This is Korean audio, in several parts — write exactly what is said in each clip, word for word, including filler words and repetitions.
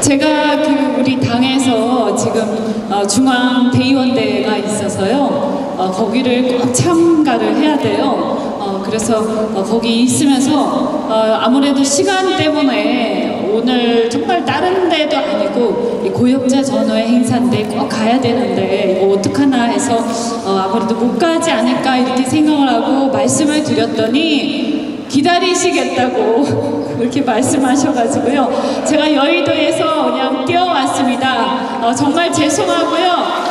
제가 그 우리 당에서 지금 어, 중앙 대의원대회가 있어서요. 어, 거기를 꼭 참가를 해야 돼요. 어, 그래서 어, 거기 있으면서 어, 아무래도 시간 때문에 오늘 정말 다른 데도 아니고 이 고역자 전후의 행사인데 꼭 가야 되는데 이거 어떡하나 해서 어, 아무래도 못 가지 않을까 이렇게 생각을 하고 말씀을 드렸더니 기다리시겠다고 그렇게 말씀하셔가지고요. 제가 여의도에서 그냥 뛰어왔습니다. 어, 정말 죄송하고요.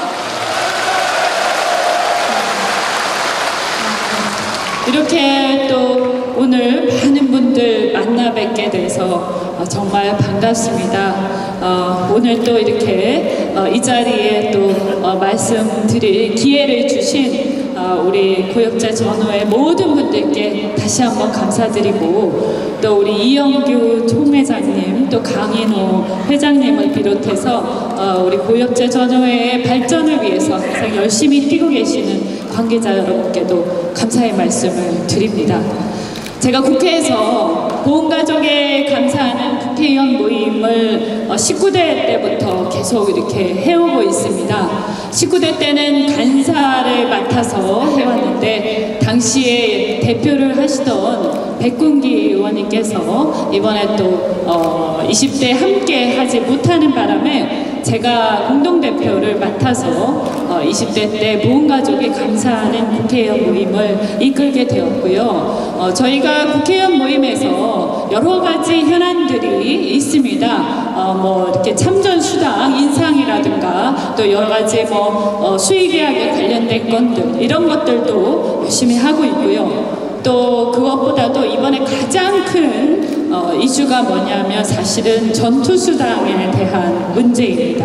이렇게 또 오늘 많은 분들 만나 뵙게 돼서 어, 정말 반갑습니다. 어, 오늘 또 이렇게 어, 이 자리에 또 어, 말씀드릴 기회를 주신 어, 우리 고역자 전후의 모든 분들께 다시 한번 감사드리고 또 우리 이영규 총회장님 또 강인호 회장님을 비롯해서 어, 우리 고역자 전후의 발전을 위해서 항상 열심히 뛰고 계시는 관계자 여러분께도 감사의 말씀을 드립니다. 제가 국회에서 보훈가족에 감사하는 국회의원 모임을 십구 대 때부터 계속 이렇게 해오고 있습니다. 십구 대 때는 간사를 맡아서 해왔는데 당시에 대표를 하시던 백군기 의원님께서 이번에 또 어, 이십 대 함께 하지 못하는 바람에 제가 공동대표를 맡아서 어, 이십 대 때 보훈가족에 감사하는 국회의원 모임을 이끌게 되었고요. 어, 저희가 국회의원 모임에서 여러 가지 현안들이 있습니다. 어, 뭐 이렇게 참전수당 인상이라든가 또 여러 가지 뭐 어, 수의계약에 관련된 건들 이런 것들도 열심히 하고 있고요. 또 그것보다도 이번에 가장 큰 어, 이슈가 뭐냐면 사실은 전투수당에 대한 문제입니다.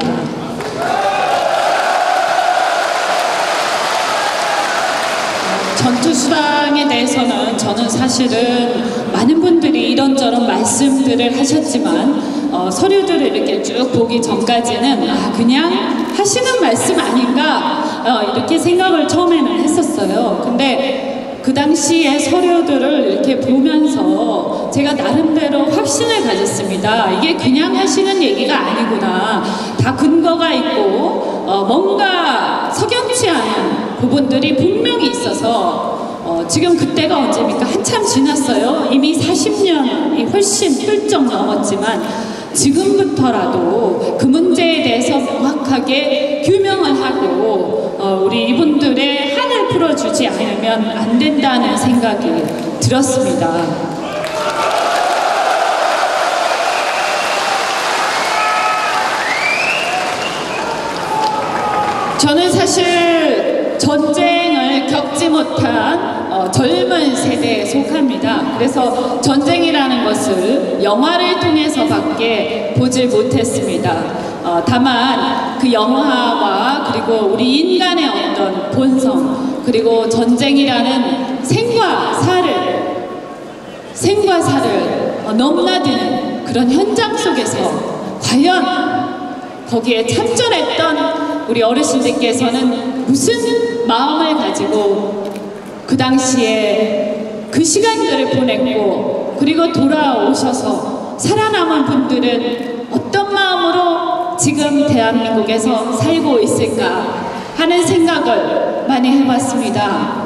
전투수당에 대해서는 저는 사실은 많은 분들이 이런저런 말씀들을 하셨지만 어, 서류들을 이렇게 쭉 보기 전까지는 아, 그냥 하시는 말씀 아닌가 어, 이렇게 생각을 처음에는 했었어요. 근데 그 당시의 서류들을 이렇게 보면서 제가 나름대로 확신을 가졌습니다. 이게 그냥 하시는 얘기가 아니구나. 다 근거가 있고 어, 뭔가 석연치 않은 부분들이 분명히 있어서 어, 지금 그때가 언제입니까? 한참 지났어요. 이미 사십 년이 훨씬 훌쩍 넘었지만 지금부터라도 그 문제에 대해서 명확하게 규명을 하고 어, 우리 이분들의 한을 풀어주지 않으면 안 된다는 생각이 들었습니다. 저는 사실 전쟁을 겪지 못한 어, 젊은 세대에 속합니다. 그래서 전쟁이라는 것을 영화를 통해서밖에 보질 못했습니다. 어, 다만 그 영화와 그리고 우리 인간의 어떤 본성 그리고 전쟁이라는 생과 사를 생과 사를 어, 넘나드는 그런 현장 속에서 과연 거기에 참전했던 우리 어르신들께서는 무슨 마음을 가지고 그 당시에 그 시간들을 보냈고 그리고 돌아오셔서 살아남은 분들은 어떤 마음으로 지금 대한민국에서 살고 있을까 하는 생각을 많이 해봤습니다.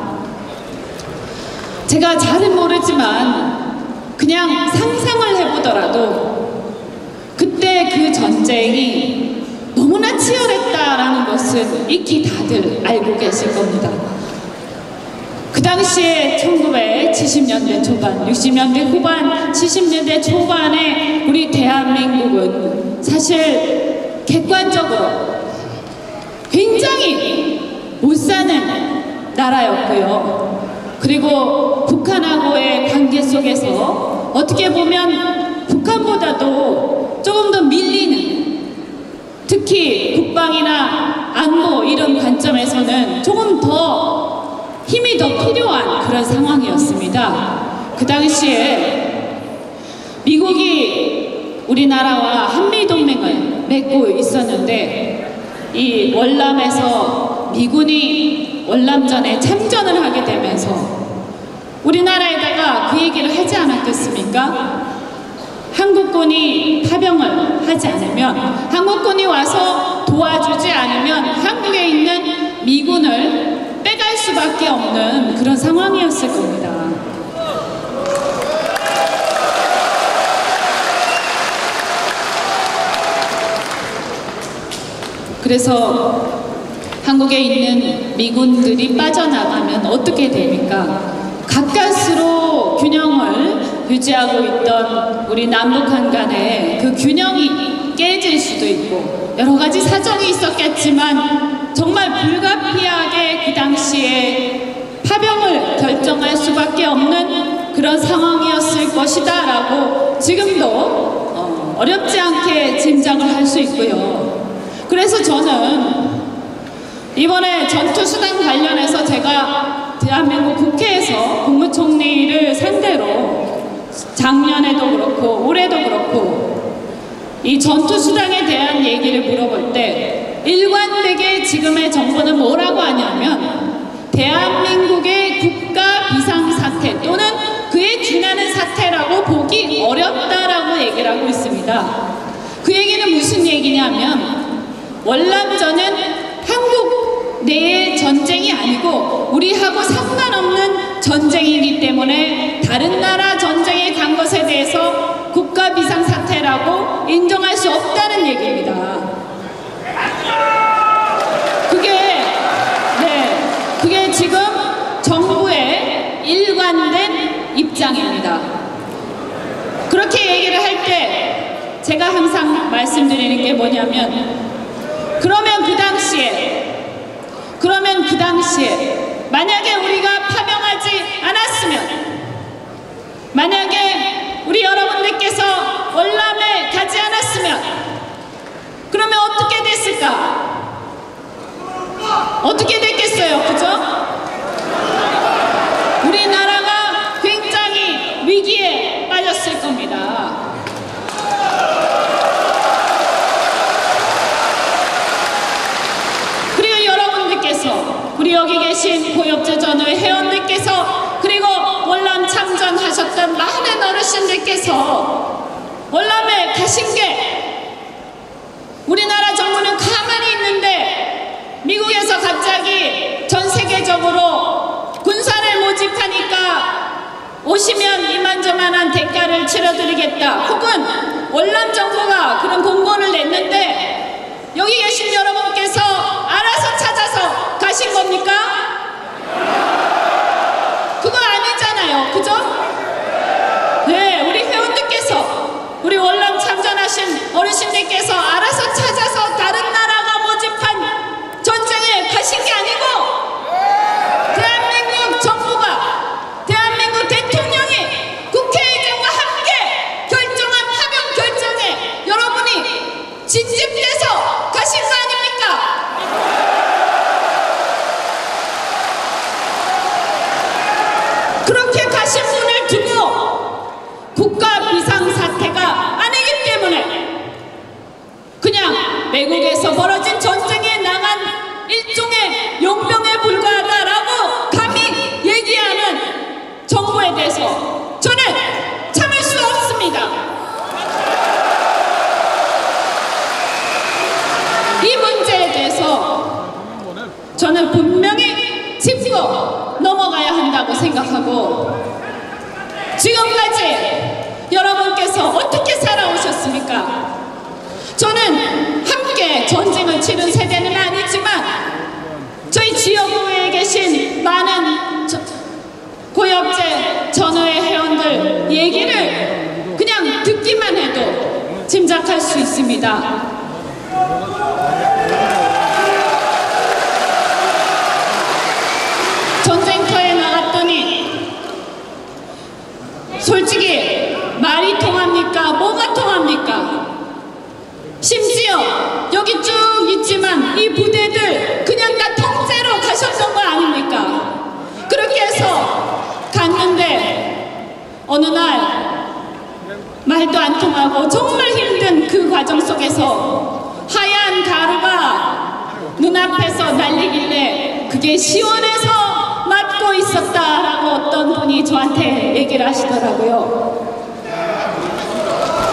제가 잘은 모르지만 그냥 상상을 해보더라도 그때 그 전쟁이 너무나 치열했다라는 것은 익히 다들 알고 계실 겁니다. 그 당시에 천구백칠십 년대 초반, 육십 년대 후반, 칠십 년대 초반에 우리 대한민국은 사실 객관적으로 굉장히 못 사는 나라였고요. 그리고 북한하고의 관계 속에서 어떻게 보면 북한보다도 조금 더 밀리는 특히 국방이나 안보 이런 관점에서는 조금 더 힘이 더 필요한 그런 상황이었습니다. 그 당시에 미국이 우리나라와 한미동맹을 맺고 있었는데 이 월남에서 미군이 월남전에 참전을 하게 되면서 우리나라에다가 그 얘기를 하지 않았겠습니까? 한국군이 파병을 하지 않으면, 한국군이 와서 도와주지 않으면 한국에 있는 미군을 빼갈 수밖에 없는 그런 상황이었을 겁니다. 그래서 한국에 있는 미군들이 빠져나가면 어떻게 됩니까? 가까스로 균형을 유지하고 있던 우리 남북한 간의 그 균형이 깨질 수도 있고, 여러 가지 사정이 있었겠지만 정말 불가피하게 그 당시에 파병을 결정할 수밖에 없는 그런 상황이었을 것이다 라고 지금도 어, 어렵지 않게 짐작을 할 수 있고요. 그래서 저는 이번에 전투수단 관련해서 제가 대한민국 국회에서 국무총리를 상대로 작년에도 그렇고 올해도 그렇고 이 전투수단에 대한 얘기를 물어볼 때 일관되게 지금의 정부는 뭐라고 하냐면 대한민국의 국가 비상사태 또는 그에 준하는 사태라고 보기 어렵다라고 얘기를 하고 있습니다. 그 얘기는 무슨 얘기냐면 월남전은 한국 내의 전쟁이 아니고 우리하고 상관없는 전쟁이기 때문에 다른 나라 전쟁에 간 것에 대해서 국가 비상사태라고 인정할 수 없다는 얘기입니다. 그게 네, 그게 지금 정부의 일관된 입장입니다. 그렇게 얘기를 할 때 제가 항상 말씀드리는 게 뭐냐면, 그러면 그 당시에 그러면 그 당시에 만약에 우리가 파병하지 않았으면, 만약에 우리 여러분들께서 월남에 가지 않았으면 그러면 어떻게 됐을까? 어떻게 됐겠어요? 그죠? 우리나라가 굉장히 위기에 빠졌을 겁니다. 우리 여기 계신 고엽제 전후의 회원들께서, 그리고 월남 참전하셨던 많은 어르신들께서 월남에 가신 게, 우리나라 정부는 가만히 있는데 미국에서 갑자기 전 세계적으로 군사를 모집하니까 오시면 이만저만한 대가를 치러드리겠다, 혹은 월남 정부가 그런 공고를 냈는데 여기 계신 여러분께서 알아서 찾아서 가신 겁니까? 그거 아니잖아요. 그죠? 네, 우리 회원들께서, 우리 월남 참전하신 어르신들께서 알아서 찾아서 다른 나라가 모집한 전쟁에 가신 게 아니고 대한민국 정부가, 대한민국 대통령이 국회의장과 함께 결정한 파병 결정에 여러분이 진집돼서 가신 거 아닙니까? 그렇게 가신 분을 두고 국가 비상사태가 아니기 때문에 그냥 외국에서 벌어진 전쟁에 나간 일종의 용병에 불과하다라고 감히 얘기하는 정부에 대해서 저는 참을 수 없습니다. 이 문제에 대해서 저는 분명히 짚고 넘어가야 한다고 생각하고, 지금까지 여러분께서 어떻게 살아오셨습니까? 저는 함께 전쟁을 치른 세대는 아니지만 저희 지역구에 계신 많은 고엽제 전후의 회원들 얘기를 그냥 듣기만 해도 짐작할 수 있습니다. 전쟁터에 나갔더니 솔직히 말이 통합니까? 뭐가 통합니까? 심지어 여기 쭉 있지만 이 부대들 그냥 다 통째로 가셨던 거 아닙니까? 그렇게 해서 갔는데 어느 날 말도 안 통하고 정말 힘든 그 과정 속에서 하얀 가루가 눈앞에서 날리길래 그게 시원해서 맞고 있었다라고 어떤 분이 저한테 얘기를 하시더라고요.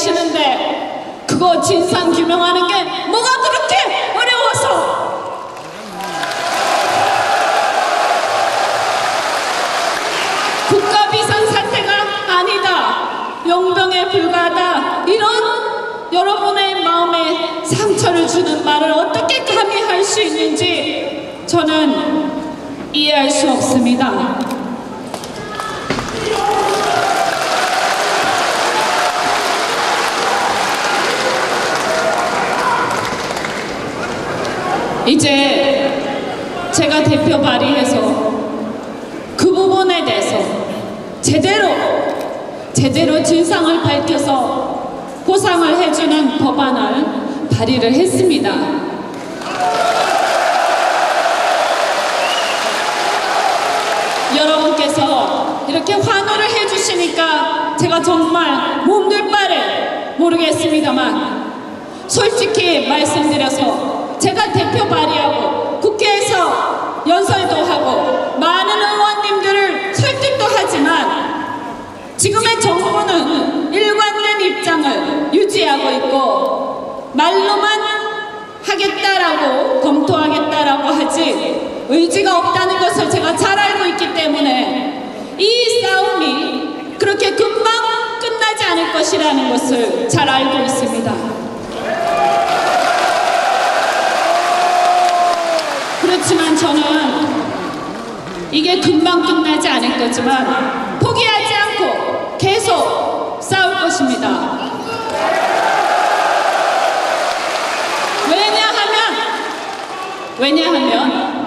계시는데 그거 진상 규명하는 게 뭐가 그렇게 어려워서. 국가 비상사태가 아니다, 용병에 불과하다, 이런 여러분의 마음에 상처를 주는 말을 어떻게 감히 할 수 있는지 저는 이해할 수 없습니다. 이제 제가 대표 발의해서 그 부분에 대해서 제대로 제대로 진상을 밝혀서 보상을 해주는 법안을 발의를 했습니다. 여러분께서 이렇게 환호를 해주시니까 제가 정말 몸둘 바를 모르겠습니다만, 솔직히 말씀드려서 제가 대표 발의하고 국회에서 연설도 하고 많은 의원님들을 설득도 하지만 지금의 정부는 일관된 입장을 유지하고 있고 말로만 하겠다라고 검토하겠다라고 하지 의지가 없다는 것을 제가 잘 알고 있기 때문에 이 싸움이 그렇게 금방 끝나지 않을 것이라는 것을 잘 알고 있습니다. 그렇지만 저는 이게 금방 끝나지 않을 거지만 포기하지 않고 계속 싸울 것입니다. 왜냐하면 왜냐하면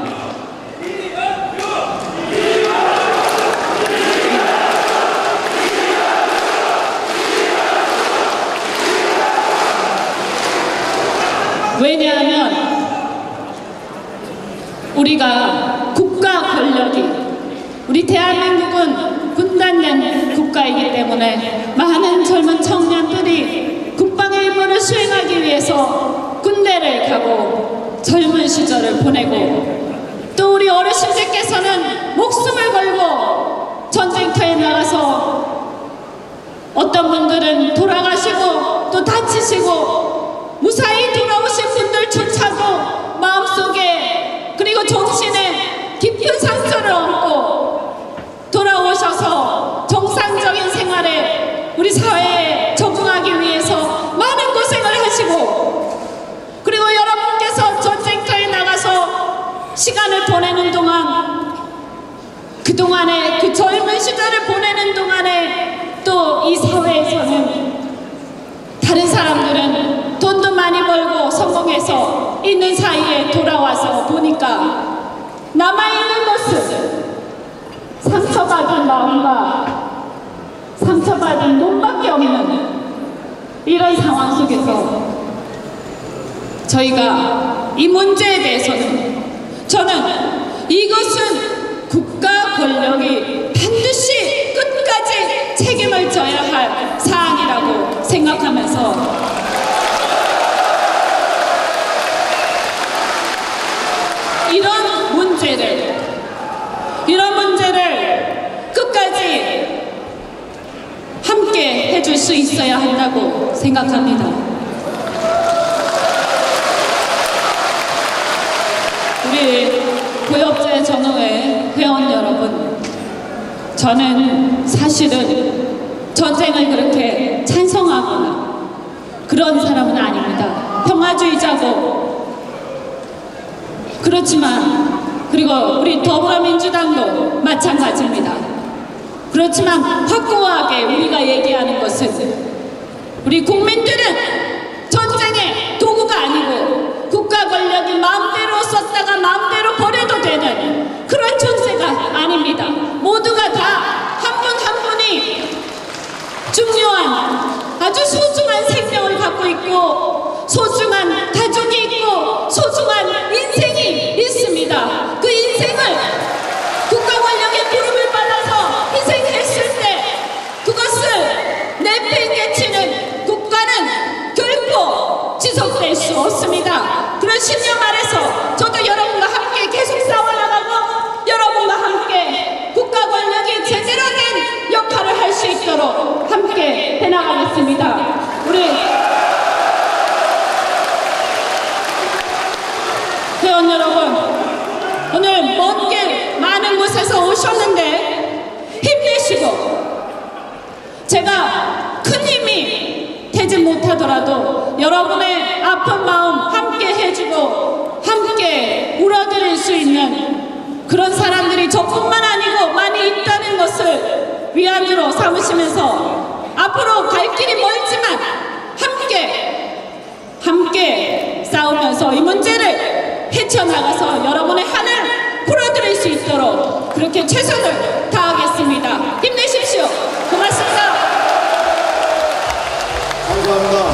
왜냐하면 우리가 국가 권력이, 우리 대한민국은 분단된 국가이기 때문에 많은 젊은 청년들이 국방의 임무를 수행하기 위해서 군대를 가고 젊은 시절을 보내고, 또 우리 어르신들께서는 목숨을 걸고 전쟁터에 나가서 어떤 분들은 돌아가시고 또 다치시고 무사히 돌아오신 분들조차도 마음속에 그리고 정신에 깊은 상처를 얻고 돌아오셔서 정상적인 생활에 우리 사회에 적응하기 위해서 많은 고생을 하시고, 그리고 여러분께서 전쟁터에 나가서 시간을 보내는 동안, 그동안에 그 젊은 시절을 보내는 동안에 또 이 사회에서는 다른 사람들은 돈도 많이 벌고 성공해서 있는 사이에 돌아와서 보니까 남아있는 모습, 상처받은 마음과 상처받은 눈밖에 없는 이런 상황 속에서 저희가 이 문제에 대해서는, 저는 이것은 국가 권력이 반드시 끝까지 책임을 져야 할 사안이라고 생각하면서 이런 문제를 이런 문제를 끝까지 함께 해줄 수 있어야 한다고 생각합니다. 우리 고엽제 전후회 회원 여러분, 저는 사실은 전쟁을 그렇게 찬성하거나 그런 사람은 아닙니다. 평화주의자고, 그렇지만, 그리고 우리 더불어민주당도 마찬가지입니다. 그렇지만 확고하게 우리가 얘기하는 것은, 우리 국민들은 전쟁의 도구가 아니고 국가 권력이 마음대로 썼다가 마음대로 버려도 되는 그런 존재가 아닙니다. 모두가 다 한 분 한 분이 중요한, 아주 소중한 생명을 갖고 있고 소중한 가족이 있고 소중한 인생이 있습니다. 그 인생을 국가 권력의 무릎을 받아서 희생했을 때 그것을 내팽개치는 국가는 결코 지속될 수 없습니다. 그런 신념 아래서 저도 여러분과 함께 계속 싸워나가고 여러분과 함께 국가 권력이 제대로 하더라도 여러분의 아픈 마음 함께 해주고 함께 울어드릴 수 있는 그런 사람들이 저뿐만 아니고 많이 있다는 것을 위안으로 삼으시면서 앞으로 갈 길이 멀지만 함께 함께 싸우면서 이 문제를 헤쳐나가서 여러분의 한을 풀어드릴 수 있도록 그렇게 최선을 다하겠습니다. 힘내십시오. 고맙습니다. 감사합니다.